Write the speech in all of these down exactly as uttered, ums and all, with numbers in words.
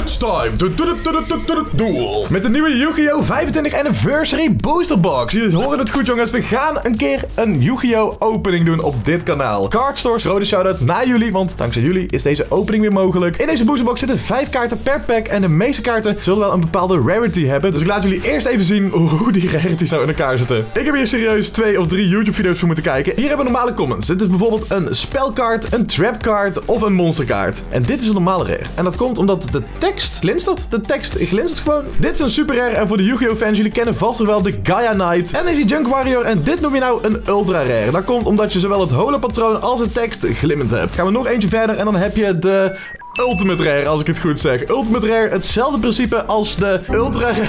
It's time to do the duel. Met de nieuwe Yu-Gi-Oh! vijfentwintig Anniversary Booster Box. Jullie horen het goed, jongens. We gaan een keer een Yu-Gi-Oh! Opening doen op dit kanaal. Card Stores, rode shout-out naar jullie, want dankzij jullie is deze opening weer mogelijk. In deze Booster Box zitten vijf kaarten per pack en de meeste kaarten zullen wel een bepaalde rarity hebben. Dus ik laat jullie eerst even zien hoe die rarities nou in elkaar zitten. Ik heb hier serieus twee of drie YouTube-video's voor moeten kijken. Hier hebben we normale commons. Dit is bijvoorbeeld een spelkaart, een trapkaart of een monsterkaart. En dit is een normale rare. En dat komt omdat de tekst glinstert. De tekst glinstert gewoon. Dit is een super rare en voor de Yu-Gi-Oh! Fans, jullie kennen vast nog wel de Gaia Knight. En Energy Junk Warrior en dit noem je nou een ultra rare. Dat komt omdat je zowel het holopatroon als de tekst glimmend hebt. Gaan we nog eentje verder en dan heb je de Ultimate Rare, als ik het goed zeg. Ultimate Rare, hetzelfde principe als de Ultra Rare.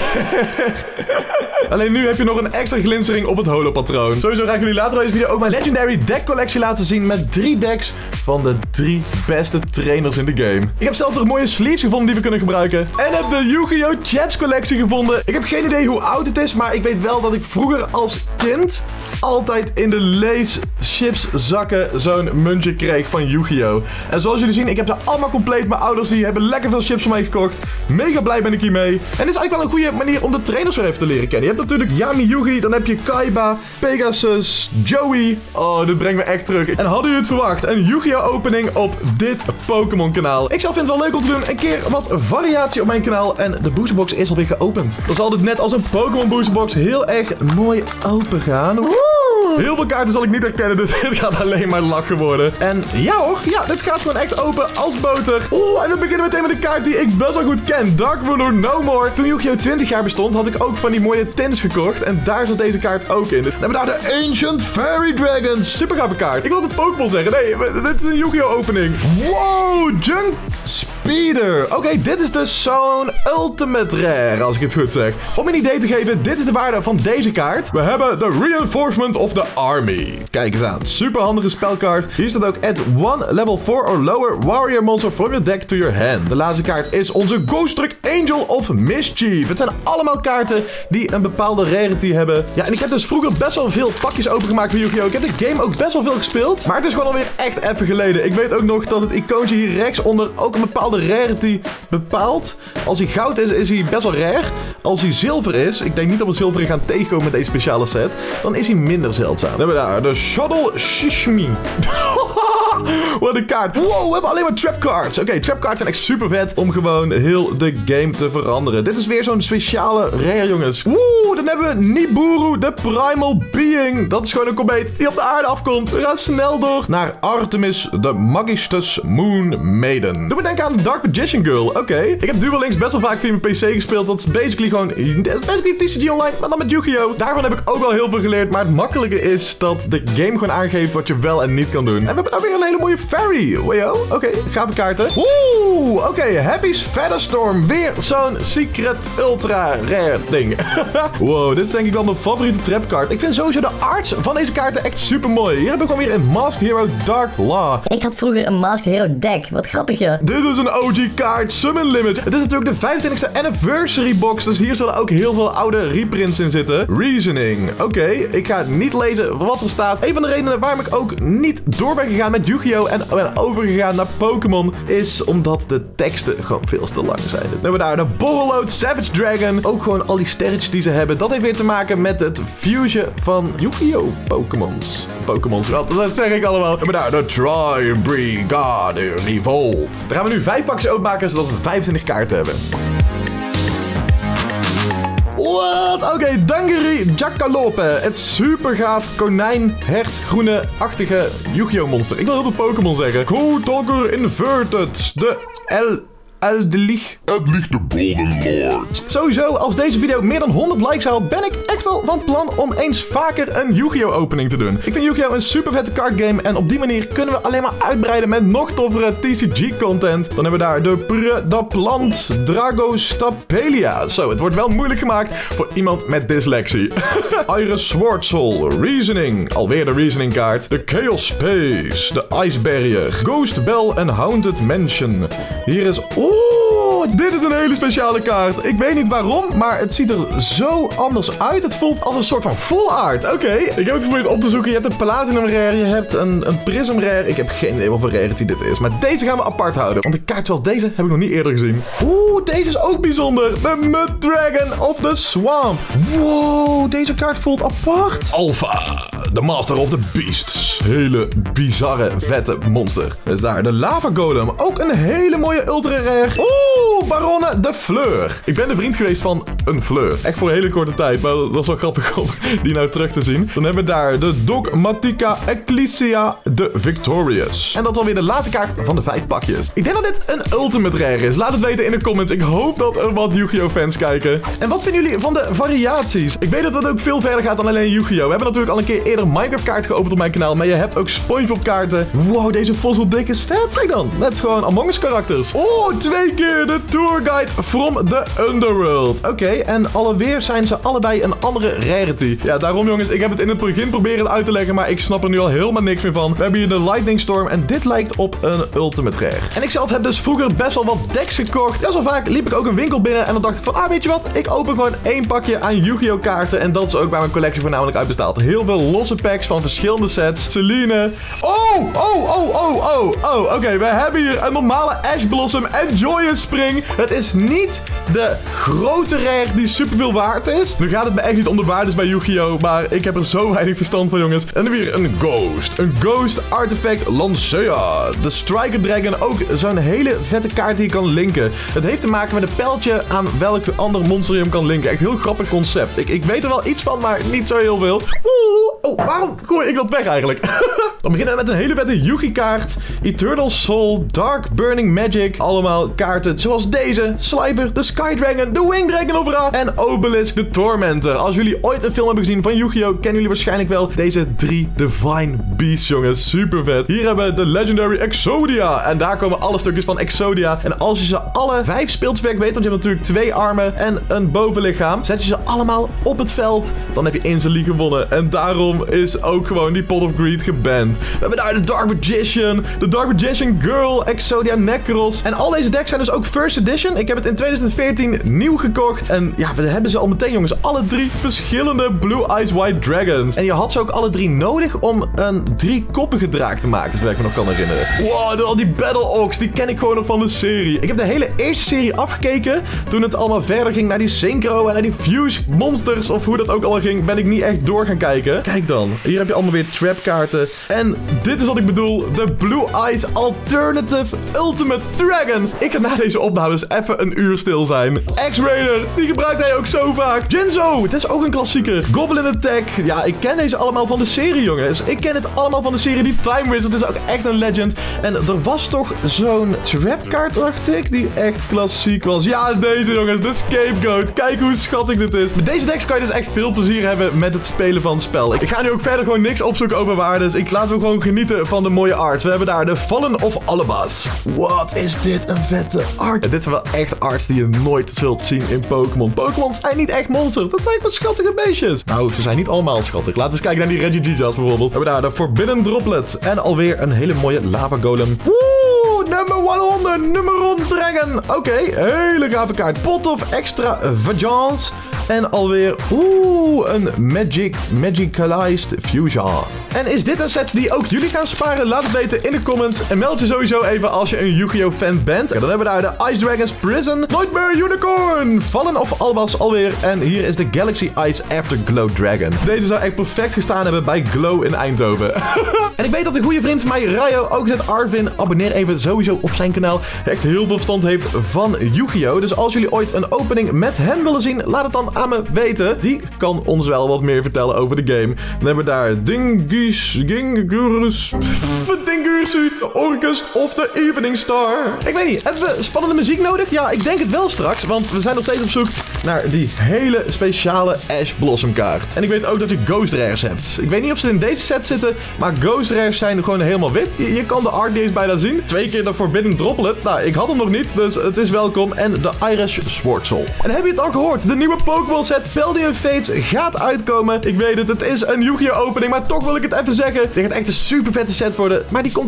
Alleen nu heb je nog een extra glinstering op het holopatroon. Sowieso ga ik jullie later in deze video ook mijn Legendary Deck collectie laten zien met drie decks van de drie beste trainers in de game. Ik heb zelfs nog mooie sleeves gevonden die we kunnen gebruiken. En heb de Yu-Gi-Oh! Chaps collectie gevonden. Ik heb geen idee hoe oud het is, maar ik weet wel dat ik vroeger als kind altijd in de Lace chips zakken zo'n muntje kreeg van Yu-Gi-Oh! En zoals jullie zien, ik heb ze allemaal compleet. Mijn ouders die hebben lekker veel chips van mij gekocht. Mega blij ben ik hiermee. En dit is eigenlijk wel een goede manier om de trainers weer even te leren kennen. Je hebt natuurlijk Yami Yugi, dan heb je Kaiba, Pegasus, Joey. Oh, dit brengt me echt terug. En hadden jullie het verwacht? Een Yu-Gi-Oh! Opening op dit Pokémon kanaal. Ik zelf vind het wel leuk om te doen. Een keer wat variatie op mijn kanaal. En de boosterbox is alweer geopend. Dan zal dit net als een Pokémon boosterbox heel erg mooi open gaan. Woe! Heel veel kaarten zal ik niet herkennen, dus dit gaat alleen maar lachen worden. En ja hoor, ja, dit gaat gewoon echt open als boter. Oeh, en dan beginnen we meteen met een kaart die ik best wel goed ken. Dark Ruler No More. Toen Yu-Gi-Oh! twintig jaar bestond, had ik ook van die mooie tins gekocht. En daar zat deze kaart ook in. Dan hebben we daar de Ancient Fairy Dragons. Super gave kaart. Ik wilde het Pokémon zeggen. Nee, dit is een Yu-Gi-Oh! Opening. Wow, Junk Speeder. Oké, okay, dit is dus zo'n Ultimate Rare, als ik het goed zeg. Om een idee te geven, dit is de waarde van deze kaart. We hebben de Reinforcement of the Army. Kijk eens aan. Super handige spelkaart. Hier staat ook add one level four or lower warrior monster from your deck to your hand. De laatste kaart is onze Ghost Trick Angel of Mischief. Het zijn allemaal kaarten die een bepaalde rarity hebben. Ja, en ik heb dus vroeger best wel veel pakjes opengemaakt voor Yu-Gi-Oh! Ik heb de game ook best wel veel gespeeld. Maar het is gewoon alweer echt even geleden. Ik weet ook nog dat het icoontje hier rechtsonder ook een bepaalde rarity bepaalt. Als hij goud is, is hij best wel rare. Als hij zilver is, ik denk niet dat we zilver gaan tegenkomen met deze speciale set, dan is hij minder zeldzaam. Dan hebben we daar de Shuttle Shishmi. Wat een kaart. Wow, we hebben alleen maar trap cards. Oké, okay, trap cards zijn echt super vet om gewoon heel de game te veranderen. Dit is weer zo'n speciale rare, jongens. Woe, dan hebben we Nibiru, de Primal Being. Dat is gewoon een komeet die op de aarde afkomt. We gaan snel door naar Artemis, de Magistus Moon Maiden. Doe me denken aan Dark Magician Girl. Oké, okay. Ik heb Duel Links best wel vaak via mijn P C gespeeld. Dat is basically gewoon, basically T C G Online, maar dan met Yu-Gi-Oh! Daarvan heb ik ook wel heel veel geleerd. Maar het makkelijke is dat de game gewoon aangeeft wat je wel en niet kan doen. En we hebben daar weer een hele mooie fairy. Wayo, oké, okay, gave kaarten. Oeh, oké, okay, Happy's Featherstorm. Weer zo'n secret ultra rare ding. Wow, dit is denk ik wel mijn favoriete trapkaart. Ik vind sowieso de arts van deze kaarten echt super mooi. Hier heb ik gewoon weer een Masked Hero Dark Law. Ik had vroeger een Masked Hero deck. Wat grappig, ja. Dit is een O G kaart, Summon Limit. Het is natuurlijk de vijfentwintigste Anniversary box, dus hier zullen ook heel veel oude reprints in zitten. Reasoning. Oké, okay, ik ga niet lezen wat er staat. Een van de redenen waarom ik ook niet door ben gegaan met Yu-Gi-Oh! en ben overgegaan naar Pokémon is omdat de teksten gewoon veel te lang zijn. Dan hebben we daar de Borreload Savage Dragon. Ook gewoon al die sterretjes die ze hebben. Dat heeft weer te maken met het fusion van Yu-Gi-Oh! Pokémons. Pokémons, wat? Dat zeg ik allemaal. Dan hebben we daar de Tri-Brigade Revolt. Dan gaan we nu vijf pakjes openmaken zodat we vijfentwintig kaarten hebben. Wat? Oké, okay, Dangeri Jackalope. Het super gaaf konijn, hert, groene-achtige Yu-Gi-Oh! Monster. Ik wil heel veel Pokémon zeggen. Kotalker Inverted. De L... Eldelich. Eldelich de Golden Lord. Sowieso, als deze video meer dan honderd likes haalt, ben ik echt wel van plan om eens vaker een Yu-Gi-Oh! Opening te doen. Ik vind Yu-Gi-Oh! een super vette card game en op die manier kunnen we alleen maar uitbreiden met nog toffere T C G content. Dan hebben we daar de Predaplant Dragostapelia. Zo, het wordt wel moeilijk gemaakt voor iemand met dyslexie. Iris Swartsoul, Reasoning. Alweer de Reasoning kaart. De Chaos Space, de Ice Barrier, Ghost Bell en Haunted Mansion. Hier is... Oeh, dit is is een hele speciale kaart. Ik weet niet waarom, maar het ziet er zo anders uit. Het voelt als een soort van full art. Oké, okay. Ik heb het geprobeerd op te zoeken. Je hebt een platinum rare, je hebt een, een prism rare. Ik heb geen idee wat voor rarity dit is, maar deze gaan we apart houden. Want een kaart zoals deze heb ik nog niet eerder gezien. Oeh, deze is ook bijzonder. De Mud Dragon of the Swamp. Wow, deze kaart voelt apart. Alpha, de Master of the Beasts. Hele bizarre, vette monster. Dus daar, de Lava Golem. Ook een hele mooie ultra rare. Oeh, Baronne de Fleur. Ik ben de vriend geweest van een Fleur. Echt voor een hele korte tijd, maar dat was wel grappig om die nou terug te zien. Dan hebben we daar de Dogmatica Ecclesia de Victorious. En dat is alweer de laatste kaart van de vijf pakjes. Ik denk dat dit een ultimate rare is. Laat het weten in de comments. Ik hoop dat er wat Yu-Gi-Oh fans kijken. En wat vinden jullie van de variaties? Ik weet dat het ook veel verder gaat dan alleen Yu-Gi-Oh. We hebben natuurlijk al een keer eerder Minecraft kaart geopend op mijn kanaal, maar je hebt ook SpongeBob kaarten. Wow, deze Fossil Dick is vet. Kijk dan. Net gewoon Among Us karakters. Oh, twee keer de Tourguide from the Underworld. Oké, okay, en alweer zijn ze allebei een andere rarity. Ja, daarom jongens, ik heb het in het begin proberen uit te leggen, maar ik snap er nu al helemaal niks meer van. We hebben hier de Lightning Storm en dit lijkt op een ultimate rare. En ik zelf heb dus vroeger best wel wat decks gekocht. Ja, zo vaak liep ik ook een winkel binnen en dan dacht ik van, ah, weet je wat? Ik open gewoon één pakje aan Yu-Gi-Oh kaarten en dat is ook waar mijn collectie voornamelijk uit bestaat. Heel veel losse packs van verschillende sets. Celine. Oh, oh, oh, oh, oh, oh. Oké, okay, we hebben hier een normale Ash Blossom en Joyous Spring. Het is niet de grote rare die superveel waard is. Nu gaat het me echt niet om de waardes bij Yu-Gi-Oh, maar ik heb er zo weinig verstand van, jongens. En dan weer een Ghost. Een Ghost Artifact Lancea. De Striker Dragon, ook zo'n hele vette kaart die je kan linken. Het heeft te maken met een pijltje aan welk ander monster je hem kan linken. Echt heel grappig concept. Ik, ik weet er wel iets van, maar niet zo heel veel. Oeh, oh, waarom gooi ik dat weg eigenlijk? Dan beginnen we met een hele vette Yugi kaart. Eternal Soul, Dark Burning Magic. Allemaal kaarten zoals deze. Slifer, de Sky Dragon, de Wing Dragon of Ra en Obelisk, de Tormentor. Als jullie ooit een film hebben gezien van Yu-Gi-Oh, kennen jullie waarschijnlijk wel deze drie Divine Beasts, jongens. Super vet. Hier hebben we de Legendary Exodia. En daar komen alle stukjes van Exodia. En als je ze alle vijf speeltwerk weet, want je hebt natuurlijk twee armen en een bovenlichaam, zet je ze allemaal op het veld, dan heb je instantly gewonnen. En daarom is ook gewoon die Pot of Greed geband. We hebben daar de Dark Magician, de Dark Magician Girl, Exodia Necros. En al deze decks zijn dus ook first edition. Ik heb het in twintig veertien nieuw gekocht. En ja, we hebben ze al meteen, jongens. Alle drie verschillende Blue Eyes White Dragons. En je had ze ook alle drie nodig om een driekoppige draak te maken, zoals ik me nog kan herinneren. Wow, al die Battle Ox, die ken ik gewoon nog van de serie. Ik heb de hele eerste serie afgekeken. Toen het allemaal verder ging naar die Synchro en naar die Fuse Monsters, of hoe dat ook allemaal ging, ben ik niet echt door gaan kijken. Kijk dan. Hier heb je allemaal weer trapkaarten. En dit is wat ik bedoel. De Blue Eyes Alternative Ultimate Dragon. Ik ga na deze opnames even een uur stil zijn. X-Raider, die gebruikt hij ook zo vaak. Jinzo, dit is ook een klassieker. Goblin Attack. Ja, ik ken deze allemaal van de serie, jongens. Ik ken het allemaal van de serie. Die Time Wizard is ook echt een legend. En er was toch zo'n trapkaart, dacht ik, die echt klassiek was. Ja, deze, jongens. De Scapegoat. Kijk hoe schattig dit is. Met deze decks kan je dus echt veel plezier hebben met het spelen van het spel. Ik ga nu ook verder gewoon niks opzoeken over waardes. Ik laat me gewoon genieten van de mooie art. We hebben daar de Fallen of Alabas. Wat is dit een vette art. En dit zijn wel echt arts die je nooit zult zien in Pokémon. Pokémon zijn niet echt monsters. Dat zijn gewoon schattige beestjes. Nou, ze zijn niet allemaal schattig. Laten we eens kijken naar die Regigigas bijvoorbeeld. We hebben daar de Forbidden Droplet. En alweer een hele mooie Lava Golem. Woe! Nummer honderd. Nummeron Dragon. Oké, okay, hele gave kaart. Pot of Extra Vengeance. En alweer, oeh, een Magic, Magicalized Fusion. En is dit een set die ook jullie gaan sparen? Laat het weten in de comments. En meld je sowieso even als je een Yu-Gi-Oh fan bent. Ja, dan hebben we daar de Ice Dragons Prison, Nightmare Unicorn, Fallen of Albas alweer. En hier is de Galaxy Ice Afterglow Dragon. Deze zou echt perfect gestaan hebben bij Glow in Eindhoven. En ik weet dat een goede vriend van mij, Rayo, ook zet Arvin. Abonneer even sowieso op zijn kanaal. Hij echt heel veel verstand heeft van Yu-Gi-Oh. Dus als jullie ooit een opening met hem willen zien, laat het dan aan me weten. Die kan ons wel wat meer vertellen over de game. Dan hebben we daar Dingus, Gingurus, Dingurusu, de Orcus of de Evening Star. Ik weet niet, hebben we spannende muziek nodig? Ja, ik denk het wel straks, want we zijn nog steeds op zoek naar die hele speciale Ash Blossom kaart. En ik weet ook dat je Ghost Rares hebt. Ik weet niet of ze in deze set zitten, maar Ghost Rares zijn gewoon helemaal wit. Je, je kan de art niet eens bijna zien. Twee keer de Forbidden Droplet. Nou, ik had hem nog niet, dus het is welkom. En de Irish Swordsel. En heb je het al gehoord? De nieuwe Pokémon set Paldean Fates gaat uitkomen. Ik weet het, het is een Yu-Gi-Oh opening, maar toch wil ik het even zeggen. Dit gaat echt een super vette set worden, maar die komt wel pas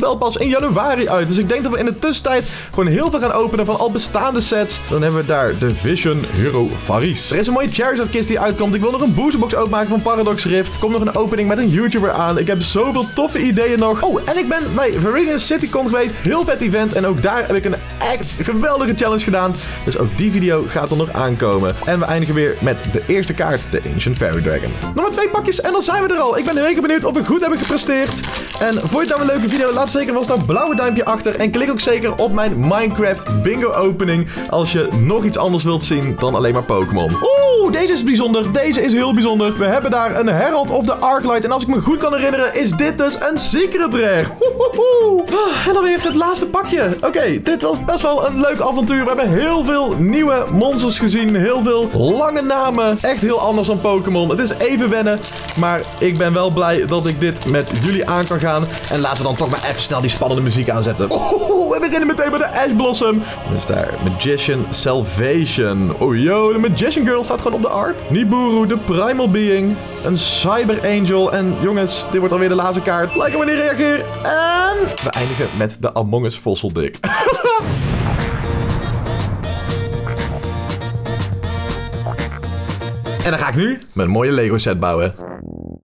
in januari uit. Dus ik denk dat we in de tussentijd gewoon heel veel gaan openen van al bestaande sets. Dan hebben we daar de Vision Hero Varys. Er is een mooie Charizard kist die uitkomt. Ik wil nog een boosterbox openmaken van Paradox Rift. Er komt nog een opening met een YouTuber aan. Ik heb zoveel toffe ideeën nog. Oh, en ik ben bij Viridian CityCon geweest. Heel vet event. En ook daar heb ik een echt geweldige challenge gedaan. Dus ook die video gaat er nog aankomen. En we eindigen weer met de eerste kaart, de Ancient Fairy Dragon. Nog maar twee pakjes en dan zijn we er al. Ik ben heel benieuwd of we goed hebben gepresteerd. En vond je het nou een leuke video? Laat zeker vast dat blauwe duimpje achter. En klik ook zeker op mijn Minecraft bingo opening. Als je nog iets anders wilt zien dan alleen maar Pokémon. Oeh, deze is bijzonder. Deze is heel bijzonder. We hebben daar een Herald of the Arclight. En als ik me goed kan herinneren, is dit dus een Secret Rare. Hoehoehoe. En dan weer het laatste pakje. Oké, okay, dit was best wel een leuk avontuur. We hebben heel veel nieuwe monsters gezien. Heel veel lange namen. Echt heel anders dan Pokémon. Het is even wennen. Maar ik ben wel blij dat ik dit met jullie aan kan gaan. En laten we dan toch maar even snel die spannende muziek aanzetten. Oeh, we beginnen meteen met de Ash Blossom. Dus daar, Magician Salvation. Oh yo, de Magician Girl staat gewoon op de art. Nibiru, de Primal Being. Een Cyber Angel. En jongens, dit wordt alweer de laatste kaart. Like wanneer ik reageer. En we eindigen met de Among Us Fossil Dick. En dan ga ik nu mijn mooie Lego set bouwen.